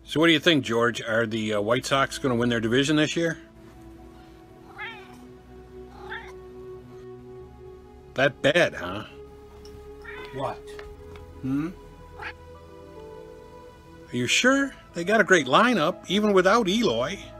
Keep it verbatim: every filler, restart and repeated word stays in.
So what do you think, George? Are the uh, White Sox going to win their division this year? That bad, huh? What? Hmm? Are you sure? They got a great lineup, even without Eloy.